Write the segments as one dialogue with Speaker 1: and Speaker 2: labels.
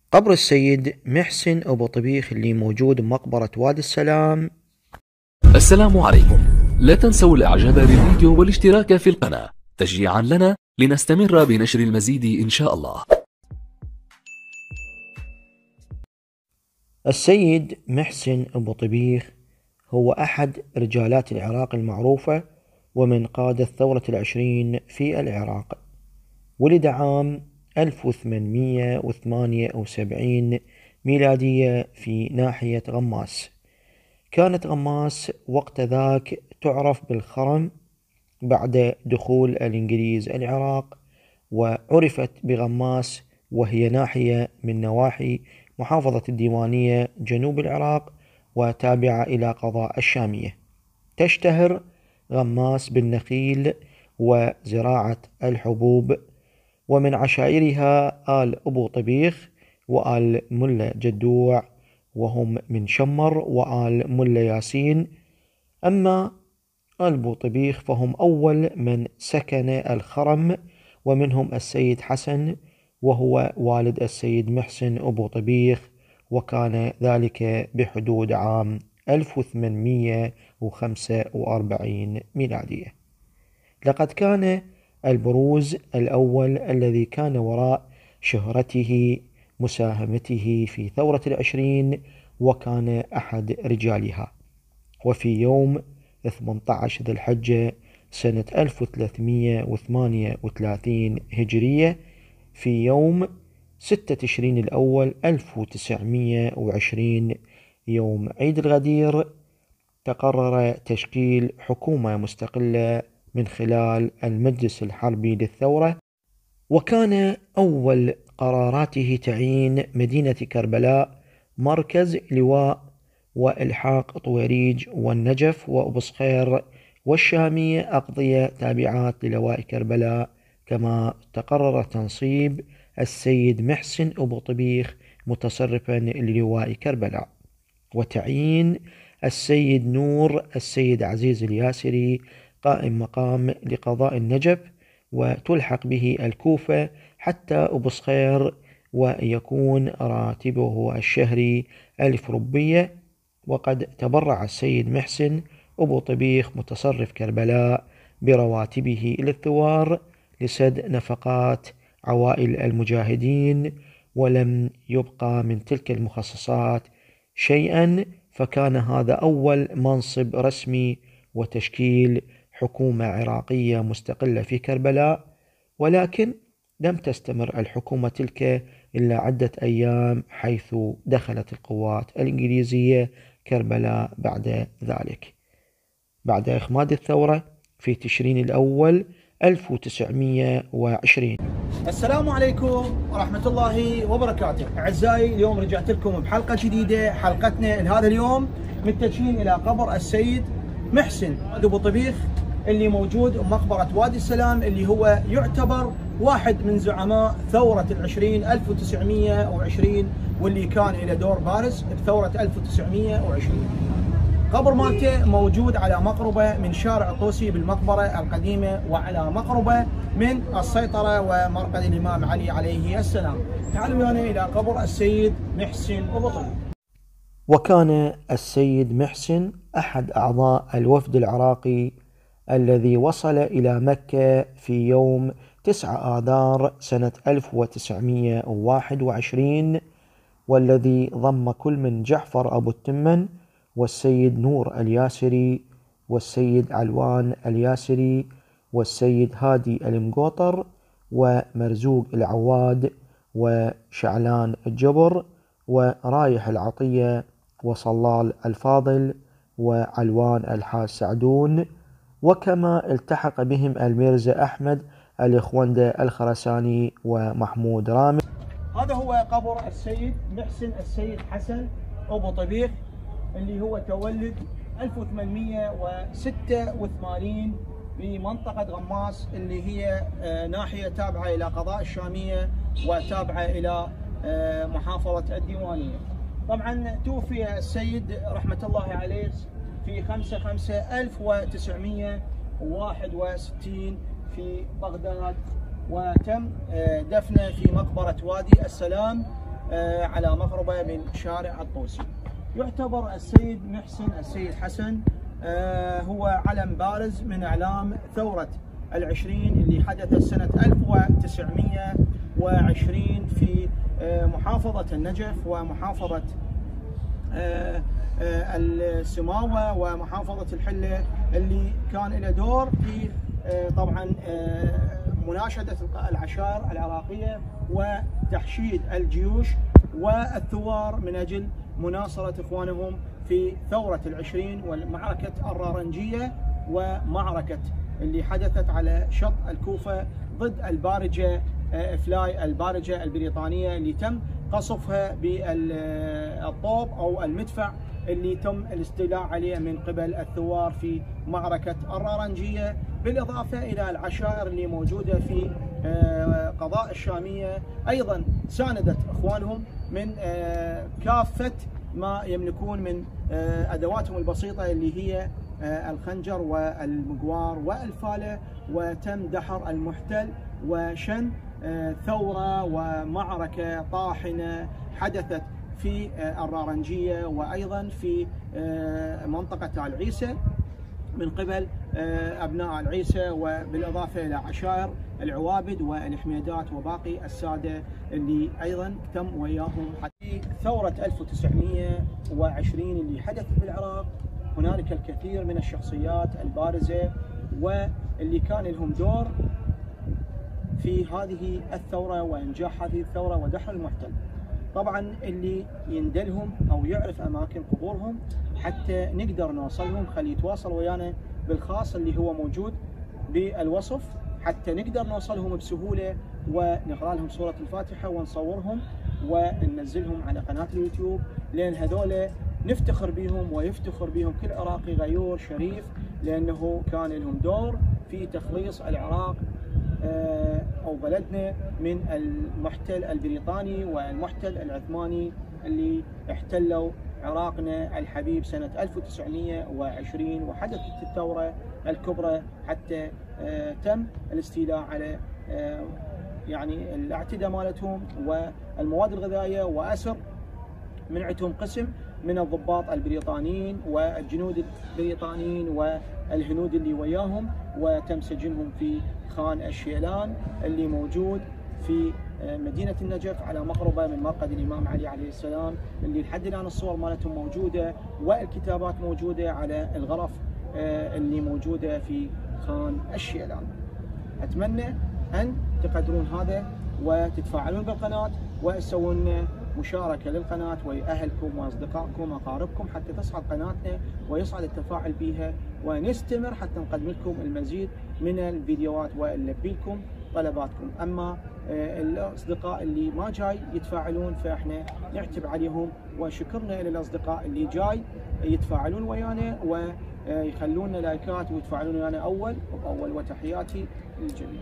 Speaker 1: قبر السيد محسن أبو طبيخ اللي موجود بمقبرة وادي السلام.
Speaker 2: السلام عليكم، لا تنسوا الاعجاب بالفيديو والاشتراك في القناة تشجيعا لنا لنستمر بنشر المزيد إن شاء الله.
Speaker 1: السيد محسن أبو طبيخ هو أحد رجالات العراق المعروفة ومن قادة ثورة العشرين في العراق. ولد عام 1878 ميلادية في ناحية غماس. كانت غماس وقت ذاك تعرف بالخرم بعد دخول الإنجليز العراق، وعرفت بغماس وهي ناحية من نواحي محافظة الديوانية جنوب العراق وتابعة إلى قضاء الشامية. تشتهر غماس بالنخيل وزراعة الحبوب، ومن عشائرها آل أبو طبيخ وآل ملا جدوع، وهم من شمر، وآل ملا ياسين. أما آل أبو طبيخ فهم أول من سكن الخرم، ومنهم السيد حسن وهو والد السيد محسن أبو طبيخ، وكان ذلك بحدود عام 1845 ميلادية. لقد كان البروز الأول الذي كان وراء شهرته مساهمته في ثورة العشرين، وكان أحد رجالها. وفي يوم 18 ذي الحجة سنة 1338 هجرية، في يوم 6 تشرين الأول 1920 يوم عيد الغدير، تقرر تشكيل حكومة مستقلة من خلال المجلس الحربي للثورة. وكان أول قراراته تعيين مدينة كربلاء مركز لواء، وإلحاق طويريج والنجف وأبو صخير والشامية أقضية تابعات للواء كربلاء. كما تقرر تنصيب السيد محسن أبو طبيخ متصرفا للواء كربلاء، وتعيين السيد نور السيد عزيز الياسري قائم مقام لقضاء النجف، وتلحق به الكوفة حتى أبو صخير، ويكون راتبه الشهري 1000 ربية. وقد تبرع السيد محسن أبو طبيخ متصرف كربلاء برواتبه إلى الثوار لسد نفقات عوائل المجاهدين، ولم يبقى من تلك المخصصات شيئا، فكان هذا أول منصب رسمي وتشكيل حكومة عراقية مستقلة في كربلاء. ولكن لم تستمر الحكومة تلك إلا عدة أيام، حيث دخلت القوات الإنجليزية كربلاء بعد ذلك، بعد إخماد الثورة في تشرين الأول 1920.
Speaker 3: السلام عليكم ورحمة الله وبركاته. أعزائي، اليوم رجعت لكم بحلقة جديدة. حلقتنا لهذا اليوم متجهين إلى قبر السيد محسن أبو طبيخ اللي موجود بمقبرة وادي السلام، اللي هو يعتبر واحد من زعماء ثورة العشرين 1920، واللي كان له دور بارز بثورة 1920. قبر مالته موجود على مقربة من شارع الطوسي بالمقبرة القديمة، وعلى مقربة من السيطرة ومرقد الإمام علي عليه السلام. تعالوا ويانا إلى قبر السيد محسن أبو طبيخ.
Speaker 1: وكان السيد محسن أحد أعضاء الوفد العراقي الذي وصل إلى مكة في يوم 9 آذار سنة 1921، والذي ضم كل من جعفر أبو التمن والسيد نور الياسري والسيد علوان الياسري والسيد هادي المقوطر ومرزوق العواد وشعلان الجبر ورايح العطية وصلال الفاضل وعلوان الحاج سعدون. وكما التحق بهم الميرزا أحمد الإخوندة الخرساني ومحمود رامي.
Speaker 3: هذا هو قبر السيد محسن السيد حسن أبو طبيخ، اللي هو تولد 1886 بمنطقة غماس، اللي هي ناحية تابعة إلى قضاء الشامية وتابعة إلى محافظة الديوانية. طبعا توفي السيد رحمة الله عليه في 5/5/1961 في بغداد، وتم دفنه في مقبرة وادي السلام على مغربه من شارع الطوسي. يعتبر السيد محسن السيد حسن هو علم بارز من أعلام ثورة العشرين اللي حدثت سنة 1920 في محافظة النجف ومحافظة السماوة ومحافظة الحلة، اللي كان له دور في طبعا مناشدة العشائر العراقية وتحشيد الجيوش والثوار من أجل مناصرة إخوانهم في ثورة العشرين والمعركة الرارنجية ومعركة اللي حدثت على شط الكوفة ضد البارجة فلاي، البارجة البريطانية اللي تم قصفها بالطوب أو المدفع اللي تم الاستيلاء عليه من قبل الثوار في معركة الرارنجية، بالإضافة إلى العشائر اللي موجودة في قضاء الشامية أيضا ساندت إخوانهم من كافة ما يملكون من أدواتهم البسيطة اللي هي الخنجر والمقوار والفالة، وتم دحر المحتل وشن ثورة ومعركة طاحنة حدثت في الرارنجية وأيضا في منطقة آل عيسى من قبل أبناء آل عيسى، وبالإضافة إلى عشائر العوابد والحميدات وباقي السادة اللي أيضا تم وياهم. في ثورة 1920 اللي حدثت بالعراق هنالك الكثير من الشخصيات البارزة واللي كان لهم دور في هذه الثورة وإنجاح هذه الثورة ودحر المحتل. طبعا اللي يندلهم أو يعرف أماكن قبورهم حتى نقدر نوصلهم، خلي يتواصل ويانا بالخاص اللي هو موجود بالوصف حتى نقدر نوصلهم بسهولة ونقرأ لهم سورة الفاتحة ونصورهم وننزلهم على قناة اليوتيوب، لأن هذول نفتخر بهم ويفتخر بهم كل عراقي غيور شريف، لأنه كان لهم دور في تخليص العراق أو بلدنا من المحتل البريطاني والمحتل العثماني اللي احتلوا عراقنا الحبيب سنة 1920 وحدثت الثورة الكبرى حتى تم الاستيلاء على يعني الاعتداء مالتهم والمواد الغذائية وأسر منعتهم قسم من الضباط البريطانيين والجنود البريطانيين والهنود اللي وياهم، وتم سجنهم في خان الشيلان اللي موجود في مدينة النجف على مقربة من مرقد الإمام علي عليه السلام، اللي لحد الآن الصور مالتهم موجودة والكتابات موجودة على الغرف اللي موجودة في خان الشيلان. أتمنى أن تقدرون هذا وتتفاعلون بالقناة وتسوون مشاركة للقناة وأهلكم وأصدقائكم وأقاربكم حتى تصعد قناتنا ويصعد التفاعل بها، ونستمر حتى نقدم لكم المزيد من الفيديوهات ونلبي لكم طلباتكم. أما الأصدقاء اللي ما جاي يتفاعلون فإحنا نعتب عليهم، وشكرنا للأصدقاء اللي جاي يتفاعلون ويانا ويخلون لايكات ويتفاعلون ويانا أول بأول. وتحياتي للجميع.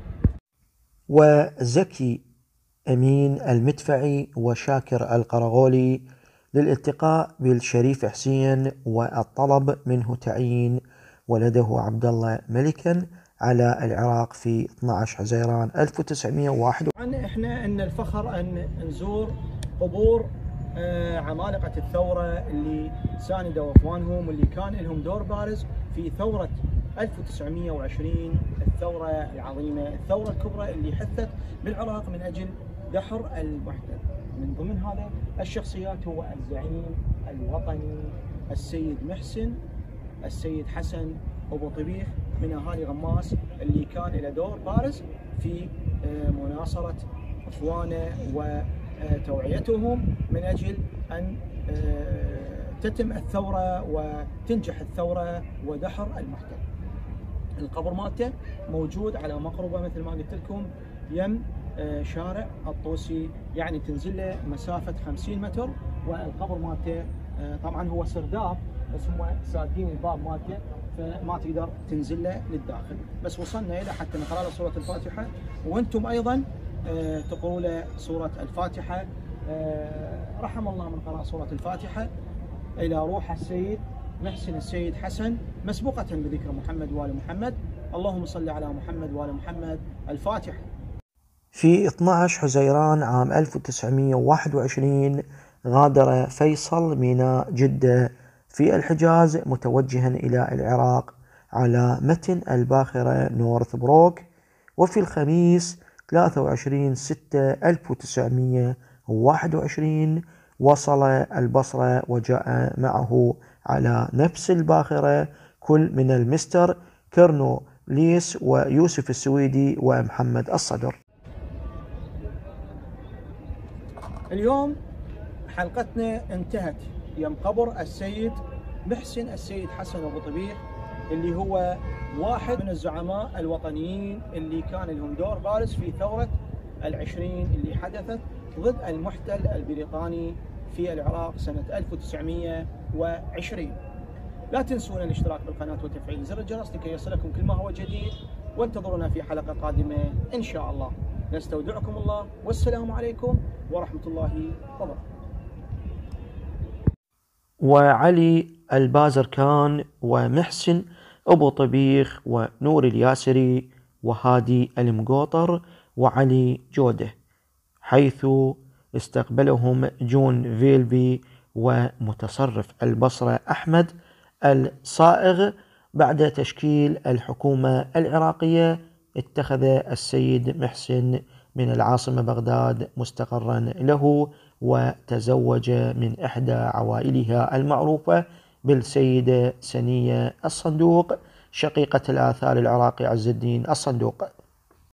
Speaker 1: وزكي أمين المدفعي وشاكر القرغولي للالتقاء بالشريف حسين والطلب منه تعيين ولده عبد الله ملكا على العراق في 12 حزيران 1901.
Speaker 3: احنا ان الفخر ان نزور قبور عمالقة الثورة اللي ساندوا اخوانهم واللي كان لهم دور بارز في ثورة 1920، الثورة العظيمة، الثورة الكبرى اللي حثت بالعراق من اجل دحر المحتل. من ضمن هذا الشخصيات هو الزعيم الوطني السيد محسن السيد حسن أبو طبيخ من أهالي غماس، اللي كان له دور بارز في مناصرة إخوانه وتوعيتهم من أجل أن تتم الثورة وتنجح الثورة ودحر المحتل. القبر مالته موجود على مقربة مثل ما قلت لكم يم شارع الطوسي، يعني تنزل له مسافة 50 متر، والقبر مالته طبعا هو سرداب بس هم سادين الباب مالته فما تقدر تنزل له للداخل، بس وصلنا الى حتى نقرا له سورة الفاتحة، وانتم ايضا تقروا له سورة الفاتحة. رحم الله من قرأ سورة الفاتحة الى روح السيد محسن السيد حسن مسبوقة بذكر محمد وآل محمد. اللهم صل على محمد وآل محمد. الفاتحة.
Speaker 1: في 12 حزيران عام 1921 غادر فيصل ميناء جدة في الحجاز متوجها إلى العراق على متن الباخرة نورث بروك. وفي الخميس 23/6/1921 وصل البصرة وجاء معه على نفس الباخرة كل من المستر كيرنو ليس ويوسف السويدي ومحمد الصدر.
Speaker 3: اليوم حلقتنا انتهت يوم قبر السيد محسن السيد حسن أبو طبيخ، اللي هو واحد من الزعماء الوطنيين اللي كان لهم دور بارز في ثورة 20 اللي حدثت ضد المحتل البريطاني في العراق سنة 1920. لا تنسون الاشتراك بالقناة وتفعيل زر الجرس لكي يصلكم كل ما هو جديد، وانتظرونا في حلقة قادمة إن شاء الله. نستودعكم الله، والسلام عليكم ورحمة الله وبركاته.
Speaker 1: وعلي البازركان ومحسن أبو طبيخ ونور الياسري وهادي المقوطر وعلي جودة، حيث استقبلهم جون فيلبي ومتصرف البصرة أحمد الصائغ. بعد تشكيل الحكومة العراقية اتخذ السيد محسن من العاصمة بغداد مستقرا له، وتزوج من إحدى عوائلها المعروفة بالسيدة سنية الصندوق شقيقة الآثار العراقي عز الدين الصندوق.